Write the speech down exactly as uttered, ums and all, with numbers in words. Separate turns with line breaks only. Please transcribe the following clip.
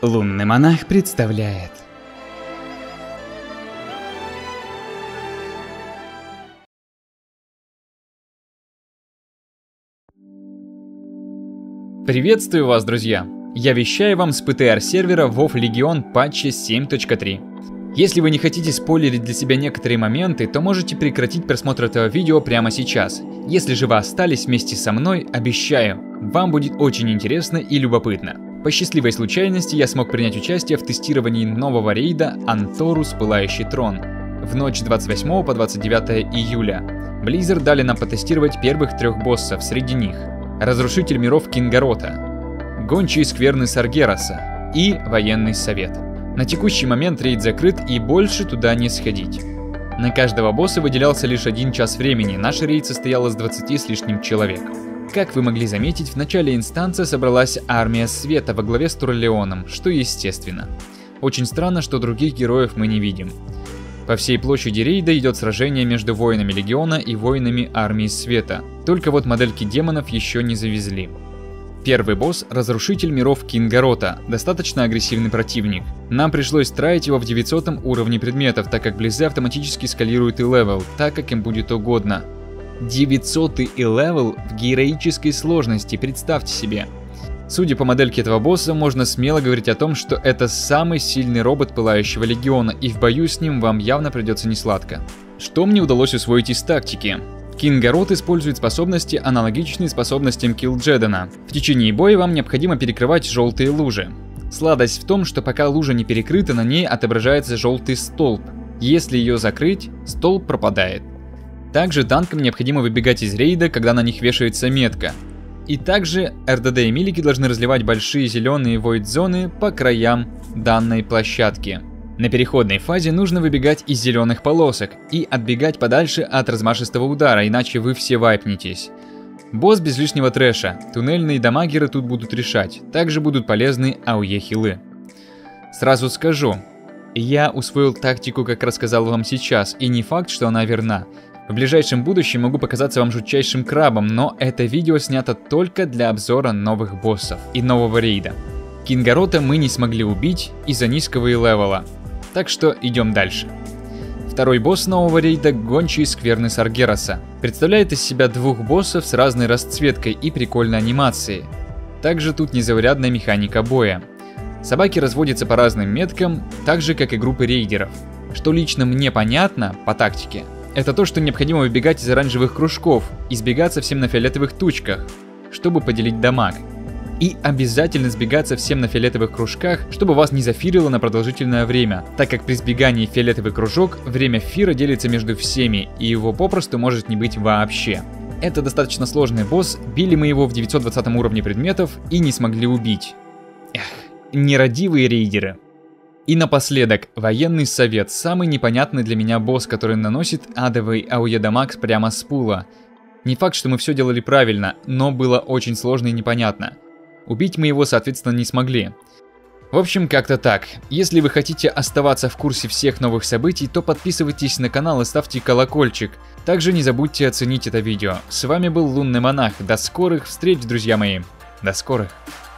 Лунный монах представляет. Приветствую вас, друзья! Я вещаю вам с пи ти ар сервера WoW Legion патча семь точка три. Если вы не хотите спойлерить для себя некоторые моменты, то можете прекратить просмотр этого видео прямо сейчас. Если же вы остались вместе со мной, обещаю, вам будет очень интересно и любопытно. По счастливой случайности я смог принять участие в тестировании нового рейда Анторус Пылающий Трон в ночь с двадцать восьмого по двадцать девятое июля. Blizzard дали нам потестировать первых трех боссов, среди них Разрушитель миров Кингарота, Гончие скверны Саргераса и Военный совет. На текущий момент рейд закрыт и больше туда не сходить. На каждого босса выделялся лишь один час времени, наш рейд состоял из двадцати с лишним человек. Как вы могли заметить, в начале инстанса собралась армия света во главе с Турлеоном, что естественно. Очень странно, что других героев мы не видим. По всей площади рейда идет сражение между воинами Легиона и воинами армии света, только вот модельки демонов еще не завезли. Первый босс – Разрушитель миров Кингарота, достаточно агрессивный противник. Нам пришлось траить его в девятисотом уровне предметов, так как близы автоматически скалируют и левел, так как им будет угодно. девятисотый и левел в героической сложности, представьте себе. Судя по модельке этого босса, можно смело говорить о том, что это самый сильный робот Пылающего Легиона, и в бою с ним вам явно придется несладко. Что мне удалось усвоить из тактики? Кингарот использует способности, аналогичные способностям Киллджедена. В течение боя вам необходимо перекрывать желтые лужи. Сладость в том, что пока лужа не перекрыта, на ней отображается желтый столб. Если ее закрыть, столб пропадает. Также танкам необходимо выбегать из рейда, когда на них вешается метка. И также эр дэ дэ и милики должны разливать большие зеленые войд-зоны по краям данной площадки. На переходной фазе нужно выбегать из зеленых полосок и отбегать подальше от размашистого удара, иначе вы все вайпнетесь. Босс без лишнего трэша, туннельные дамагеры тут будут решать, также будут полезны эй о и-хилы. Сразу скажу, я усвоил тактику, как рассказал вам сейчас, и не факт, что она верна. В ближайшем будущем могу показаться вам жутчайшим крабом, но это видео снято только для обзора новых боссов и нового рейда. Кингарота мы не смогли убить из-за низкого левела. Так что идем дальше. Второй босс нового рейда — Гончие скверны Саргераса. Представляет из себя двух боссов с разной расцветкой и прикольной анимацией. Также тут незаурядная механика боя. Собаки разводятся по разным меткам, так же как и группы рейдеров. Что лично мне понятно по тактике, это то, что необходимо выбегать из оранжевых кружков и сбегать совсем на фиолетовых тучках, чтобы поделить дамаг. И обязательно сбегаться всем на фиолетовых кружках, чтобы вас не зафирило на продолжительное время, так как при сбегании в фиолетовый кружок время фира делится между всеми, и его попросту может не быть вообще. Это достаточно сложный босс, били мы его в девятьсот двадцатом уровне предметов и не смогли убить. Эх, нерадивые рейдеры. И напоследок, Военный совет, самый непонятный для меня босс, который наносит адовый эй о и дамаг прямо с пула. Не факт, что мы все делали правильно, но было очень сложно и непонятно. Убить мы его, соответственно, не смогли. В общем, как-то так. Если вы хотите оставаться в курсе всех новых событий, то подписывайтесь на канал и ставьте колокольчик. Также не забудьте оценить это видео. С вами был Лунный монах. До скорых встреч, друзья мои. До скорых.